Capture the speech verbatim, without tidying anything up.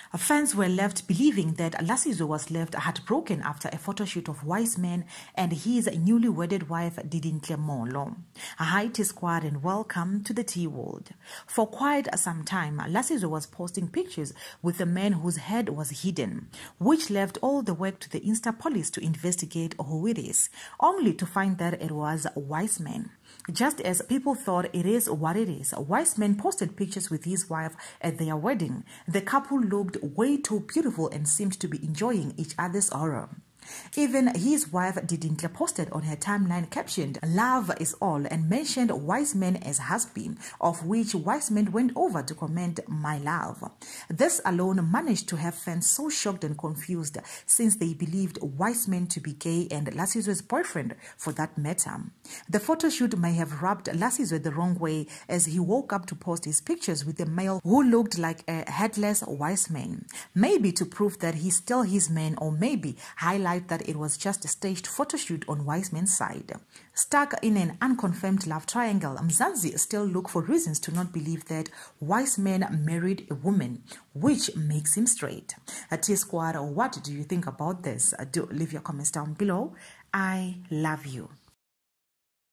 Fans were left believing that Lasizwe was left heartbroken after a photo shoot of Wiseman and his newly wedded wife Didintle Molo. Hi T Squad and welcome to the T World. For quite some time, Lasizwe was posting pictures with a man whose head was hidden, which left all the work to the Insta police to investigate who it is, only to find that it was Wiseman. Just as people thought it is what it is, Wiseman posted pictures with his wife at their wedding. The couple looked way too beautiful and seemed to be enjoying each other's aura. Even his wife Didintle posted on her timeline captioned, "Love is all," and mentioned Wiseman as husband, of which Wiseman went over to comment, "My love." This alone managed to have fans so shocked and confused since they believed Wiseman to be gay and Lasizwe's boyfriend for that matter. The photo shoot may have rubbed Lasizwe the wrong way as he woke up to post his pictures with a male who looked like a headless Wiseman, maybe to prove that he's still his man, or maybe highlight that it was just a staged photo shoot on Wiseman's side. Stuck in an unconfirmed love triangle, Mzansi still look for reasons to not believe that Wiseman married a woman, which makes him straight. T Squad, what do you think about this? Do leave your comments down below. I love you.